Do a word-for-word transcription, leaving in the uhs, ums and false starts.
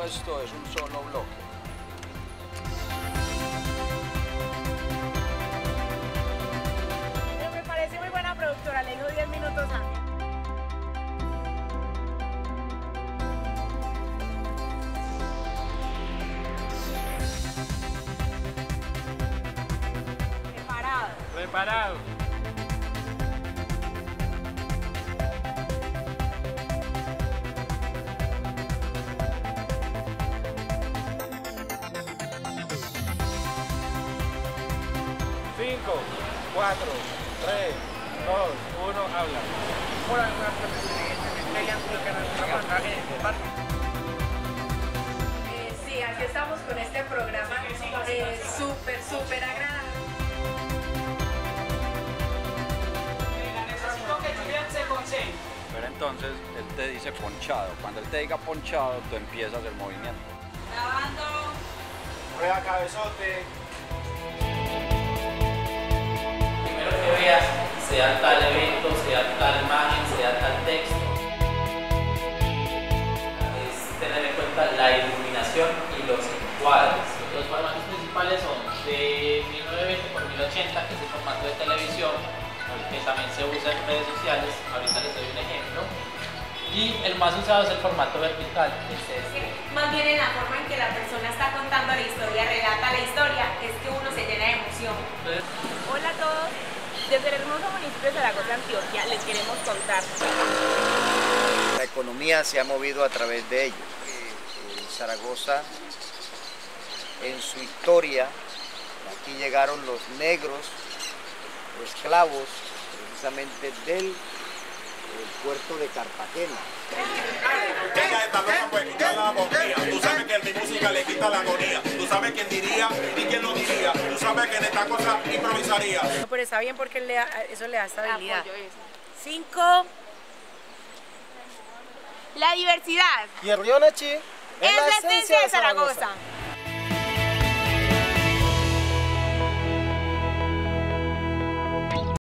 esto es un solo bloque. Me parece muy buena productora, le dijo diez minutos antes. Preparado. Preparado. cinco, cuatro, tres, dos, uno, habla. Hola, buenas tardes. Eh, sí, aquí estamos con este programa eh, súper, súper agradable. Necesito que Julián se concentre. Pero entonces él te dice ponchado. Cuando él te diga ponchado, tú empiezas el movimiento. Grabando. Prueba cabezote. Primero que veas, sea tal evento, sea tal imagen, sea tal texto. Es tener en cuenta la iluminación y los encuadres. Los formatos principales son de mil novecientos veinte por mil ochenta, que es el formato de televisión, que también se usa en redes sociales. Ahorita les doy un ejemplo. Y el más usado es el formato vertical, que es este. Más bien en la forma en que la persona está contando la historia, relata la historia, es que uno se llena de emoción. Entonces, Hola a todos, desde el hermoso municipio de Zaragoza, Antioquia, les queremos contar. La economía se ha movido a través de ellos. Eh, Zaragoza, en su historia, aquí llegaron los negros, los esclavos, precisamente del el puerto de Cartagena. Ella está loca pues escuchar la agonía. Tú sabes que mi música le quita la agonía. Tú sabes quién diría y quién lo diría. Tú sabes que en esta cosa improvisaría. No, pero está bien porque le da, eso le da estabilidad. Cinco. La diversidad Y el río Nachi es la esencia de Zaragoza.